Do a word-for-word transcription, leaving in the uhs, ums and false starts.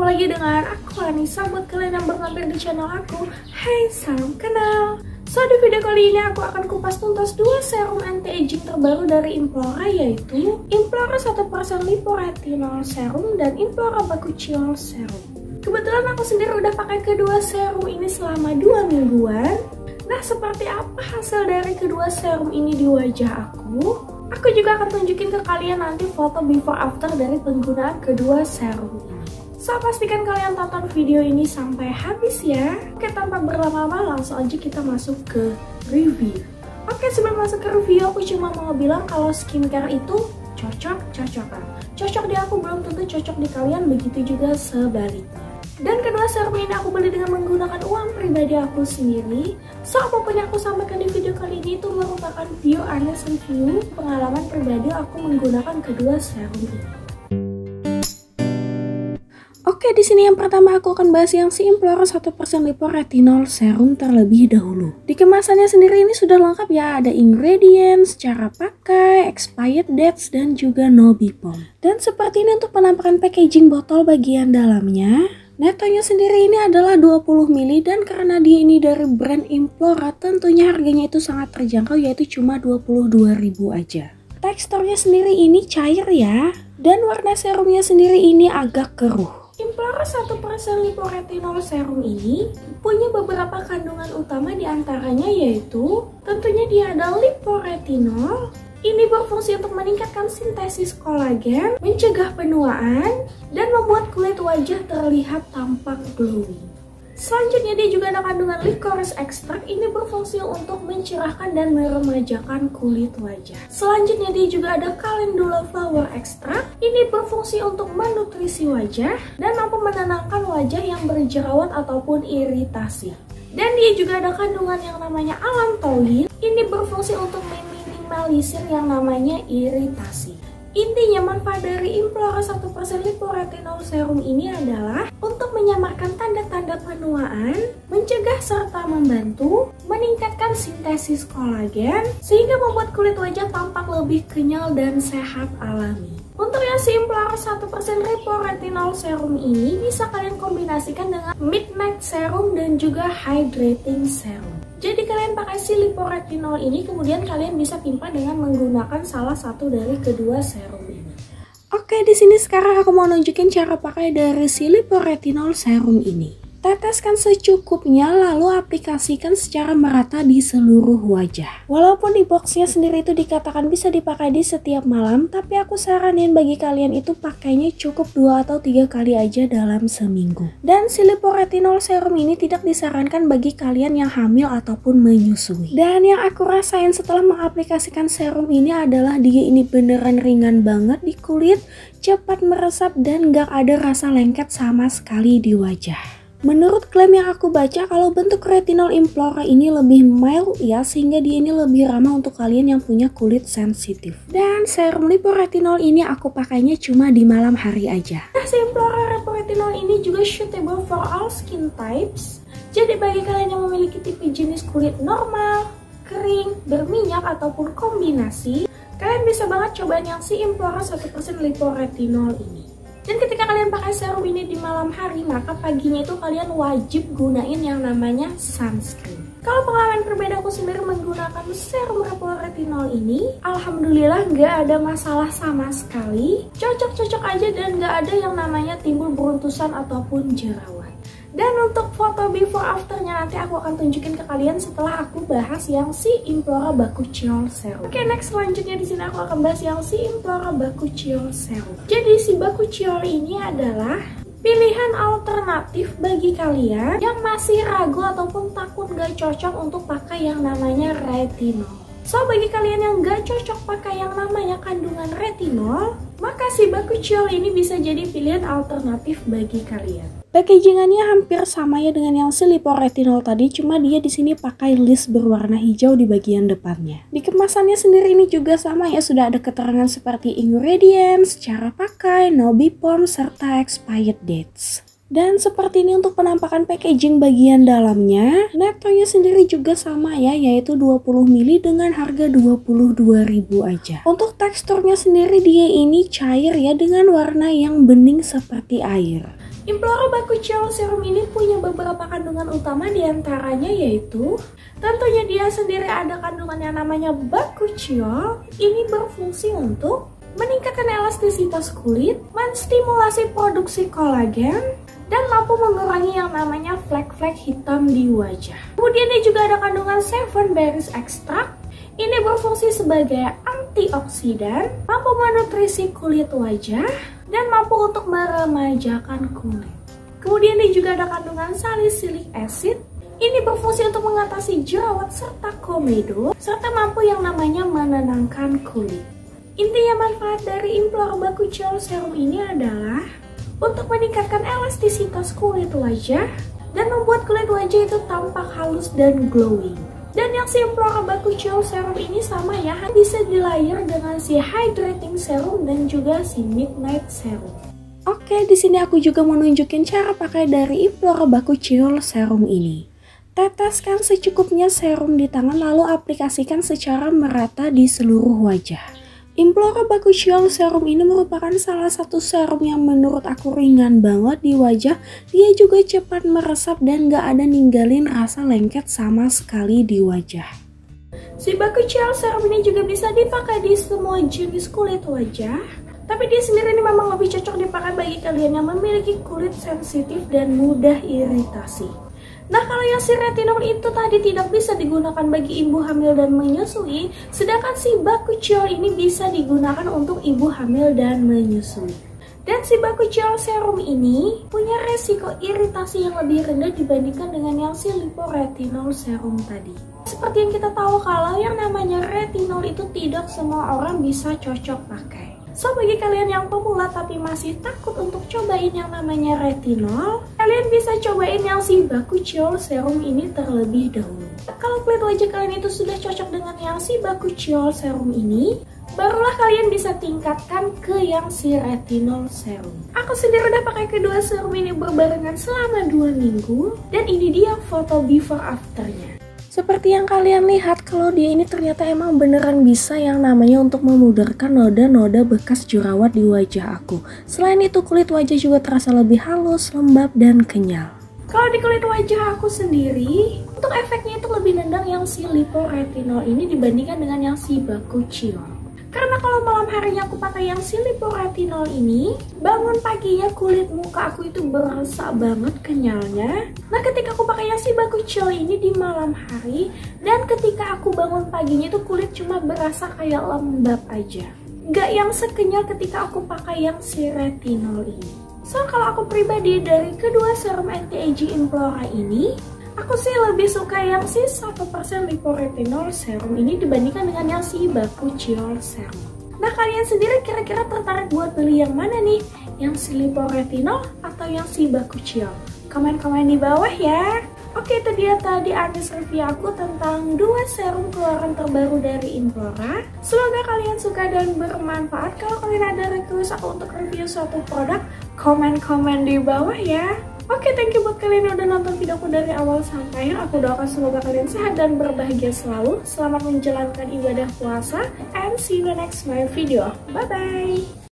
lagi dengan aku Anissa. Buat kalian yang baru mampir di channel aku, hai, salam kenal. So, di video kali ini aku akan kupas tuntas dua serum anti-aging terbaru dari Implora, yaitu Implora satu persen Liporetinol Serum dan Implora Bakuchiol Serum. Kebetulan aku sendiri udah pakai kedua serum ini selama dua mingguan. Nah, seperti apa hasil dari kedua serum ini di wajah aku? Aku juga akan tunjukin ke kalian nanti foto before after dari penggunaan kedua serum ini. So, pastikan kalian tonton video ini sampai habis ya. Oke, tanpa berlama-lama langsung aja kita masuk ke review. Oke, sebelum masuk ke review aku cuma mau bilang kalau skincare itu cocok-cocokan. Cocok di aku belum tentu cocok di kalian, begitu juga sebaliknya. Dan kedua serum ini aku beli dengan menggunakan uang pribadi aku sendiri. So, apapun yang aku sampaikan di video kali ini itu merupakan view honest review pengalaman pribadi aku menggunakan kedua serum ini. Oke, di sini yang pertama aku akan bahas yang si Implora satu persen Liporetinol Serum terlebih dahulu. Di kemasannya sendiri ini sudah lengkap ya, ada ingredients, cara pakai, expired dates, dan juga no bipom. Dan seperti ini untuk penampakan packaging botol bagian dalamnya. Netonya sendiri ini adalah dua puluh mililiter dan karena dia ini dari brand Implora tentunya harganya itu sangat terjangkau, yaitu cuma dua puluh dua ribu aja. Teksturnya sendiri ini cair ya, dan warna serumnya sendiri ini agak keruh. Implora satu persen Liporetinol Serum ini punya beberapa kandungan utama diantaranya yaitu tentunya dia ada liporetinol. Ini berfungsi untuk meningkatkan sintesis kolagen, mencegah penuaan, dan membuat kulit wajah terlihat tampak glowing. Selanjutnya dia juga ada kandungan licorice extract. Ini berfungsi untuk mencerahkan dan meremajakan kulit wajah. Selanjutnya dia juga ada calendula flower extract. Ini berfungsi untuk menutrisi wajah dan mampu menenangkan wajah yang berjerawat ataupun iritasi. Dan dia juga ada kandungan yang namanya allantoin. Ini berfungsi untuk meminimalisir yang namanya iritasi. Intinya manfaat dari Implora satu persen Liporetinol Serum ini adalah untuk menyamarkan tanda-tanda penuaan, mencegah serta membantu meningkatkan sintesis kolagen sehingga membuat kulit wajah tampak lebih kenyal dan sehat alami. Untuk yang si Implora satu persen Liporetinol Serum ini bisa kalian kombinasikan dengan Midnight Serum dan juga Hydrating Serum. Jadi kalian pakai si liporetinol ini, kemudian kalian bisa timpa dengan menggunakan salah satu dari kedua serum ini. Oke, di sini sekarang aku mau nunjukin cara pakai dari si liporetinol serum ini. Teteskan secukupnya lalu aplikasikan secara merata di seluruh wajah. Walaupun di boxnya sendiri itu dikatakan bisa dipakai di setiap malam, tapi aku saranin bagi kalian itu pakainya cukup dua atau tiga kali aja dalam seminggu. Dan si liporetinol serum ini tidak disarankan bagi kalian yang hamil ataupun menyusui. Dan yang aku rasain setelah mengaplikasikan serum ini adalah dia ini beneran ringan banget di kulit, cepat meresap dan gak ada rasa lengket sama sekali di wajah. Menurut klaim yang aku baca, kalau bentuk retinol Implora ini lebih mild ya, sehingga dia ini lebih ramah untuk kalian yang punya kulit sensitif. Dan serum liporetinol ini aku pakainya cuma di malam hari aja. Nah, si Implora liporetinol ini juga suitable for all skin types. Jadi bagi kalian yang memiliki tipe jenis kulit normal, kering, berminyak ataupun kombinasi, kalian bisa banget cobain yang si Implora satu persen liporetinol ini. Dan ketika kalian pakai serum ini di malam hari, maka paginya itu kalian wajib gunain yang namanya sunscreen. Kalau pengalaman pribadi aku sendiri menggunakan serum liporetinol ini, alhamdulillah nggak ada masalah sama sekali. Cocok-cocok aja dan nggak ada yang namanya timbul beruntusan ataupun jerawat. Dan untuk foto before afternya nanti aku akan tunjukin ke kalian setelah aku bahas yang si Implora Bakuchiol Serum. Oke, next selanjutnya di sini aku akan bahas yang si Implora Bakuchiol Serum. Jadi si Bakuchiol ini adalah pilihan alternatif bagi kalian yang masih ragu ataupun takut gak cocok untuk pakai yang namanya retinol. So, bagi kalian yang gak cocok pakai yang namanya kandungan retinol, maka si Bakuchiol ini bisa jadi pilihan alternatif bagi kalian. Packagingannya hampir sama ya dengan yang si liporetinol tadi, cuma dia di sini pakai list berwarna hijau di bagian depannya. Di kemasannya sendiri ini juga sama ya, sudah ada keterangan seperti ingredients, cara pakai, no bipom, serta expired dates. Dan seperti ini untuk penampakan packaging bagian dalamnya. Netonya sendiri juga sama ya, yaitu dua puluh mililiter dengan harga dua puluh dua ribu aja. Untuk teksturnya sendiri dia ini cair ya, dengan warna yang bening seperti air. Implora Bakuchiol Serum ini punya beberapa kandungan utama, diantaranya yaitu tentunya dia sendiri ada kandungan yang namanya Bakuchiol. Ini berfungsi untuk meningkatkan elastisitas kulit, menstimulasi produksi kolagen, dan mampu mengurangi yang namanya flek-flek hitam di wajah. Kemudian dia juga ada kandungan Seven Berries Extract. Ini berfungsi sebagai antioksidan, mampu menutrisi kulit wajah, dan mampu untuk meremajakan kulit. Kemudian dia juga ada kandungan salicylic acid. Ini berfungsi untuk mengatasi jerawat serta komedo, serta mampu yang namanya menenangkan kulit. Intinya manfaat dari Implora Bakuchiol Serum ini adalah untuk meningkatkan elastisitas kulit wajah dan membuat kulit wajah itu tampak halus dan glowing. Dan yang si Implora Bakuchiol Serum ini sama ya, bisa di layer dengan si Hydrating Serum dan juga si Midnight Serum. Oke, di sini aku juga mau nunjukin cara pakai dari Implora Bakuchiol Serum ini. Teteskan secukupnya serum di tangan lalu aplikasikan secara merata di seluruh wajah. Implora Bakuchiol Serum ini merupakan salah satu serum yang menurut aku ringan banget di wajah. Dia juga cepat meresap dan gak ada ninggalin rasa lengket sama sekali di wajah. Si Bakuchiol Serum ini juga bisa dipakai di semua jenis kulit wajah. Tapi dia sendiri ini memang lebih cocok dipakai bagi kalian yang memiliki kulit sensitif dan mudah iritasi. Nah, kalau yang si retinol itu tadi tidak bisa digunakan bagi ibu hamil dan menyusui, sedangkan si Bakuchiol ini bisa digunakan untuk ibu hamil dan menyusui. Dan si Bakuchiol Serum ini punya resiko iritasi yang lebih rendah dibandingkan dengan yang si Liporetinol Serum tadi. Seperti yang kita tahu kalau yang namanya retinol itu tidak semua orang bisa cocok pakai. So, bagi kalian yang pemula tapi masih takut untuk cobain yang namanya retinol, kalian bisa cobain yang si Bakuchiol Serum ini terlebih dahulu. Kalau kulit wajah kalian itu sudah cocok dengan yang si Bakuchiol Serum ini, barulah kalian bisa tingkatkan ke yang si retinol serum. Aku sendiri udah pakai kedua serum ini berbarengan selama dua minggu, dan ini dia foto before afternya. Seperti yang kalian lihat, kalau dia ini ternyata emang beneran bisa yang namanya untuk memudarkan noda-noda bekas jerawat di wajah aku. Selain itu, kulit wajah juga terasa lebih halus, lembab, dan kenyal. Kalau di kulit wajah aku sendiri, untuk efeknya itu lebih nendang yang si Liporetinol ini dibandingkan dengan yang si Bakuchiol. Karena kalau malam harinya aku pakai yang si Liporetinol ini, bangun paginya kulit muka aku itu berasa banget kenyalnya. Nah, ketika aku pakai yang si Bakuchiol ini di malam hari, dan ketika aku bangun paginya itu kulit cuma berasa kayak lembab aja. Gak yang sekenyal ketika aku pakai yang si retinol ini. So, kalau aku pribadi dari kedua serum anti-aging Implora ini, aku sih lebih suka yang si satu persen Liporetinol Serum ini dibandingkan dengan yang si Bakuchiol Serum. Nah, kalian sendiri kira-kira tertarik buat beli yang mana nih? Yang si Liporetinol atau yang si Bakuchiol? Komen-komen di bawah ya. Oke, itu dia tadi artis review aku tentang dua serum keluaran terbaru dari Implora. Semoga kalian suka dan bermanfaat. Kalau kalian ada request aku untuk review suatu produk, komen-komen di bawah ya. Oke, thank you buat kalian yang udah nonton videoku dari awal sampai akhir. Aku doakan semoga kalian sehat dan berbahagia selalu. Selamat menjalankan ibadah puasa, and see you in the next my video. Bye-bye!